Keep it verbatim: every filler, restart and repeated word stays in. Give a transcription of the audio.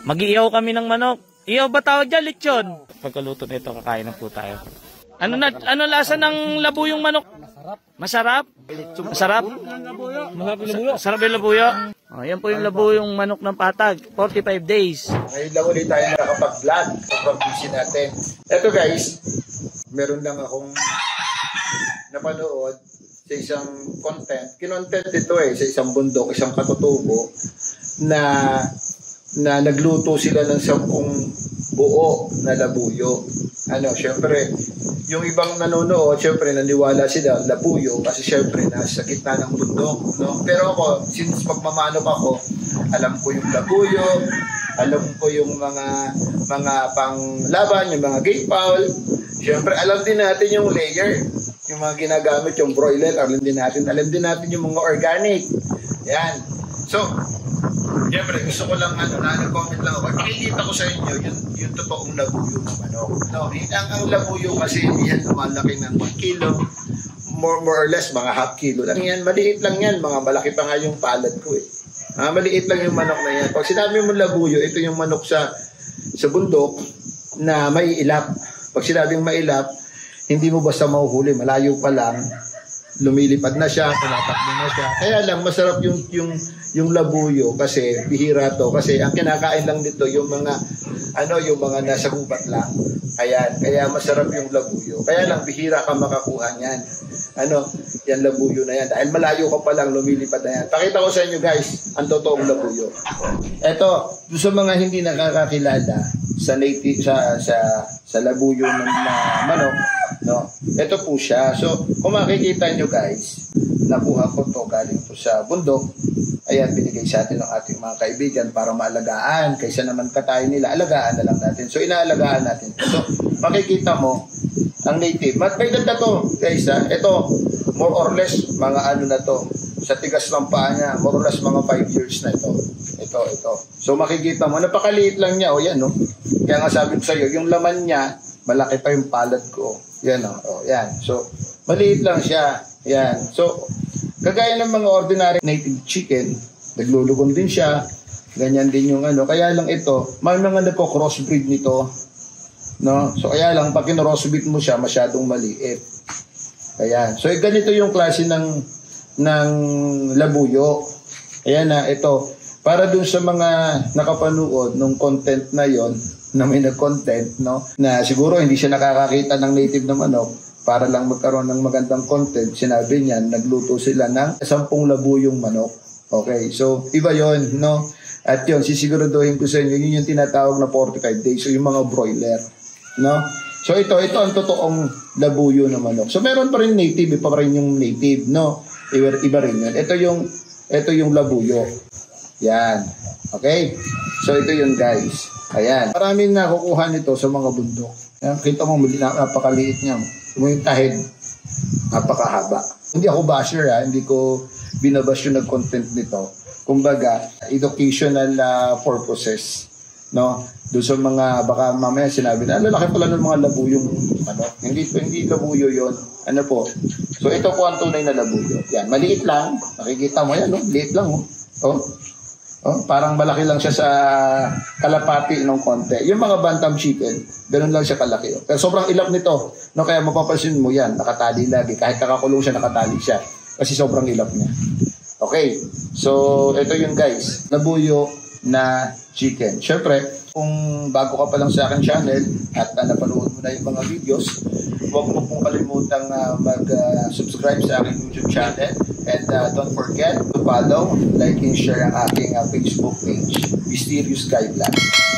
Mag-iihaw kami ng manok. Ihaw ba tawag dyan? Lechon. Pagkaluto nito, kakain na po tayo. Ano na, ano lasa ng labuyong manok? Masarap. Masarap? Masarap yung labuyo. Oh, yan po yung labuyong manok ng patag. forty-five days. Ngayon lang ulit tayo nakapag-vlog sa pag-busy natin. Eto guys, meron lang akong napanood sa isang content. Kinontent ito eh, sa isang bundok, isang katutubo na na nagluto sila ng sampung buo na labuyo. Ano, syempre, yung ibang nanonood, syempre naniwala sila labuyo kasi syempre nasa gitna ng bundok, no? Pero ako, since magmamanok ako, alam ko yung labuyo, alam ko yung mga mga panglaban, yung mga gate fowl. Syempre, alam din natin yung layer, yung mga ginagamit, yung broiler, alam din natin, alam din natin yung mga organic. Yan. So, siyempre, gusto ko lang, ano, na nag-comment lang ako. Pinilita ko sa inyo yung, yung totoong labuyo ng manok. No, ang, ang labuyo kasi, yan lumalaki ng one kilo, more, more or less, mga half kilo lang yan. Maliit lang yan, mga malaki pa nga yung palad ko eh. Ah, maliit lang yung manok na yan. Pag sinabi mo labuyo, ito yung manok sa, sa bundok na may ilap. Pag sinabing may ilap, hindi mo basta mahuhuli, malayo pa lang, lumilipad na siya, tumatakbo na siya. Kaya lang, masarap yung, yung, yung labuyo kasi bihira to. Kasi ang kinakain lang dito yung mga, ano, yung mga nasa gubat lang. Ayan, kaya masarap yung labuyo. Kaya lang, bihira ka makakuha niyan. Ano, yan labuyo na yan. Dahil malayo ka pa lang, lumilipad na yan. Pakita ko sa inyo guys, ang totoong labuyo. Ito, sa mga hindi nakakakilala sa native, sa, sa, sa labuyo ng uh, manok, no? Ito po siya. So, kung makikita nyo guys, nakuha ko to galing po sa bundok. Ayan, binigay sa atin ng ating mga kaibigan para maalagaan. Kaysa naman katayin nila, alagaan na lang natin. So, inaalagaan natin. So, makikita mo, ang native. May ganda to, guys, ha? Ito, more or less, mga ano na to. Sa tigas ng paa niya, more or less, mga five years na ito. Ito, ito. So, makikita mo, napakaliit lang niya. O, yan, no? Kaya nga sabi ko sa'yo, yung laman niya, malaki pa yung palad ko. Yan, o. O, yan. So, maliit lang siya. Yan. So, kagaya ng mga ordinary native chicken, naglulugon din siya. Ganyan din yung ano. Kaya lang ito, may mga nagko-crossbreed nito. No? So, kaya lang, pag kino-crossbreed mo siya, masyadong maliit. Ayan. So, ganito yung klase ng, ng labuyo. Ayan na, ito. Para dun sa mga nakapanood nung content na yon na may nag-content, no? Na siguro hindi siya nakakakita ng native na manok, para lang magkaroon ng magandang content, sinabi niya, nagluto sila ng sampung labuyong manok. Okay, so iba yon, no? At yun, sisiguraduhin ko sa inyo, yun yung tinatawag na forty-five days, so yung mga broiler, no? So ito, ito ang totoong labuyo na manok. So meron pa rin native, iba pa rin yung native, no? Iba, iba rin yun. Ito yung, ito yung labuyo. Yan. Okay? So ito yun guys. Ayan. Maraming nakukuha nito sa mga bundok. Ayan, kita mo, napakaliit niya. Yung tahid, napakahaba. Hindi ako basher ha, hindi ko binabash yung nag-content nito. Kumbaga, educational uh, purposes. No? Doon sa mga, baka mamaya sinabi na, lalaki pala ng mga labuyong ano. Hindi, hindi labuyo yon. Ano po? So ito po ang tunay na labuyo. Yan, maliit lang. Nakikita mo yan, no? Liit lang, oh. Oh. Oh, parang malaki lang siya sa kalapati ng konti. Yung mga bantam chicken, ganun lang siya kalaki. Oh. Pero sobrang ilap nito. No, kaya mapapansin mo yan, nakatali lagi. Kahit nakakulong siya, nakatali siya. Kasi sobrang ilap niya. Okay, so ito yun guys. Labuyo na chicken. Siyempre, kung bago ka pa lang sa akin channel at uh, napanood mo na yung mga videos, huwag mo pong kalimutang uh, mag-subscribe uh, sa aking YouTube channel. And uh, don't forget to follow, like, and share ang aking uh, Facebook page, Mysterious Guy Vlog.